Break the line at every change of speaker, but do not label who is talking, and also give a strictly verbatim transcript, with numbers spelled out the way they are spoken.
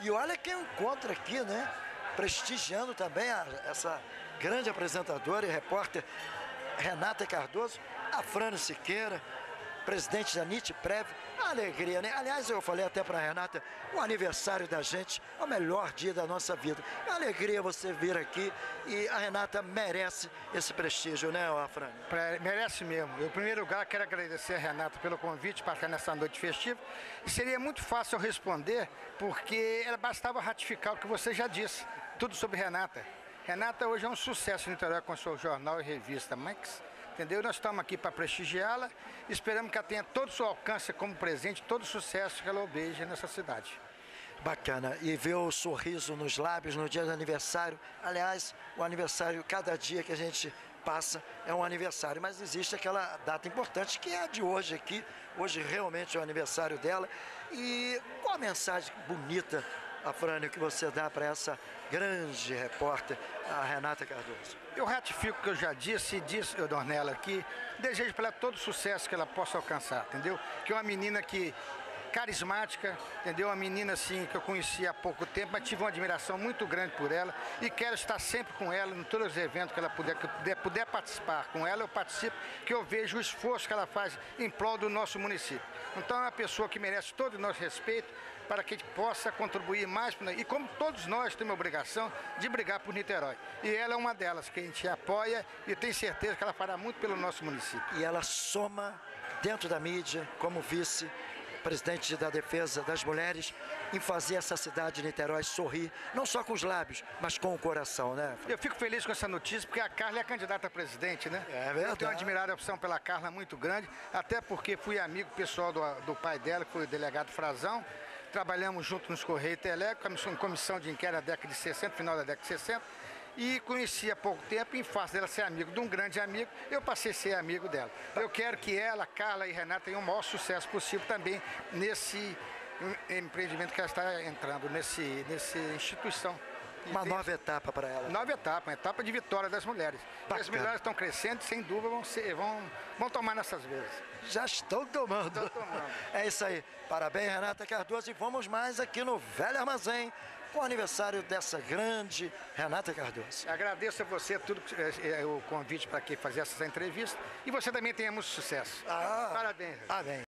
E olha quem encontra aqui, né? Prestigiando também a, essa grande apresentadora e repórter Renata Cardoso, a Frane Siqueira, presidente da Nitprev. Alegria, né? Aliás, eu falei até para a Renata, o aniversário da gente é o melhor dia da nossa vida. É uma alegria você vir aqui e a Renata merece esse prestígio, né, Frane?
Merece mesmo. Eu, em primeiro lugar, quero agradecer a Renata pelo convite para estar nessa noite festiva. E seria muito fácil eu responder, porque ela bastava ratificar o que você já disse, tudo sobre Renata. Renata hoje é um sucesso no Niterói com o seu jornal e revista Max. Entendeu? Nós estamos aqui para prestigiá-la, esperamos que ela tenha todo o seu alcance como presente, todo o sucesso que ela almeja nessa cidade.
Bacana, e ver o sorriso nos lábios no dia do aniversário. Aliás, o aniversário, cada dia que a gente passa é um aniversário, mas existe aquela data importante que é a de hoje aqui. Hoje realmente é o aniversário dela. E qual a mensagem bonita, a Frane, que você dá para essa grande repórter, a Renata Cardoso?
Eu ratifico o que eu já disse e disse, eu, Dornella, que desejo para ela todo o sucesso que ela possa alcançar, entendeu? Que é uma menina que carismática, entendeu? Uma menina assim que eu conheci há pouco tempo, mas tive uma admiração muito grande por ela e quero estar sempre com ela em todos os eventos que ela puder, que eu puder, puder participar. Com ela eu participo, que eu vejo o esforço que ela faz em prol do nosso município. Então é uma pessoa que merece todo o nosso respeito para que a gente possa contribuir mais, e como todos nós temos a obrigação de brigar por Niterói. E ela é uma delas que a gente apoia e tenho certeza que ela fará muito pelo nosso município.
E ela soma dentro da mídia como vice presidente da Defesa das Mulheres, em fazer essa cidade de Niterói sorrir, não só com os lábios, mas com o coração, né?
Eu fico feliz com essa notícia, porque a Carla é a candidata a presidente, né?
É verdade.
Eu tenho uma admiração pela Carla muito grande, até porque fui amigo pessoal do, do pai dela, que foi o delegado Frazão. Trabalhamos junto nos Correios Telecom, em comissão de inquérito da década de sessenta, final da década de sessenta. E conheci há pouco tempo, em face dela ser amigo de um grande amigo, eu passei a ser amigo dela. Eu quero que ela, Carla e Renata tenham o maior sucesso possível também nesse empreendimento que ela está entrando, nesse, nessa instituição.
Uma nova etapa para ela.
Nova etapa, uma etapa de vitória das mulheres. As mulheres estão crescendo, sem dúvida vão, ser, vão, vão tomar nessas vezes.
Já estão tomando.
Estão tomando. É
isso aí. Parabéns, Renata Cardoso. E vamos mais aqui no Velho Armazém, com o aniversário dessa grande Renata Cardoso.
Agradeço a você tudo é, é, o convite para aqui fazer essa entrevista. E você também tenha muito sucesso.
Ah,
parabéns.
Amém.